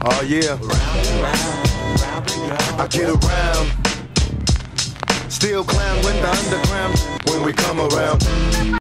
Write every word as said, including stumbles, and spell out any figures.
Oh yeah, I get around. Still clown with the underground when we come around.